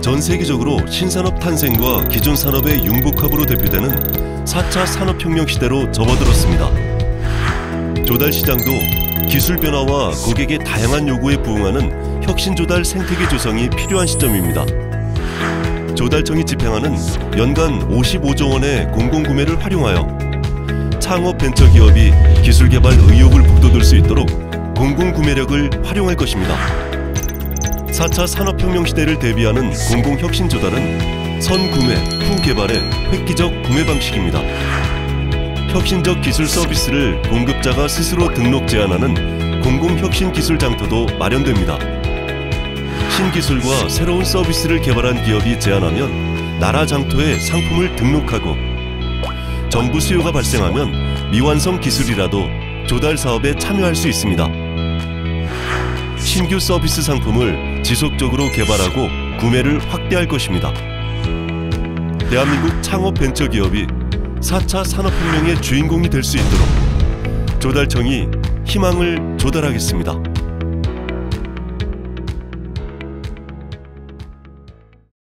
전 세계적으로 신산업 탄생과 기존 산업의 융복합으로 대표되는 4차 산업혁명 시대로 접어들었습니다. 조달 시장도 기술 변화와 고객의 다양한 요구에 부응하는 혁신 조달 생태계 조성이 필요한 시점입니다. 조달청이 집행하는 연간 55조 원의 공공구매를 활용하여 창업 벤처기업이 기술 개발 의욕을 북돋을 수 있도록 공공구매력을 활용할 것입니다. 4차 산업혁명 시대를 대비하는 공공혁신 조달은 선구매, 후개발의 획기적 구매 방식입니다. 혁신적 기술 서비스를 공급자가 스스로 등록 제안하는 공공혁신 기술 장터도 마련됩니다. 신기술과 새로운 서비스를 개발한 기업이 제안하면 나라 장터에 상품을 등록하고 정부 수요가 발생하면 미완성 기술이라도 조달 사업에 참여할 수 있습니다. 신규 서비스 상품을 지속적으로 개발하고 구매를 확대할 것입니다. 대한민국 창업 벤처기업이 4차 산업혁명의 주인공이 될 수 있도록 조달청이 희망을 조달하겠습니다.